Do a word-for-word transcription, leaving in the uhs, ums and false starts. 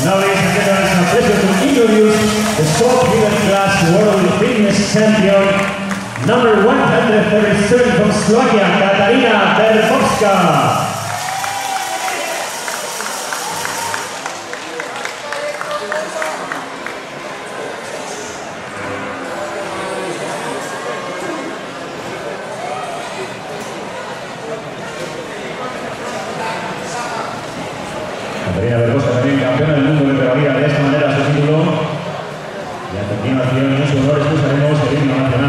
Now, ladies and gentlemen, it's my pleasure to introduce the sport event class world fitness champion, number one hundred thirty-seven from Slovakia, Katarina Berbowska. Katarina Berbowska, también campeona del mundo que prevalía de esta manera su título. Y a continuación, en su honor, escucharemos el himno nacional.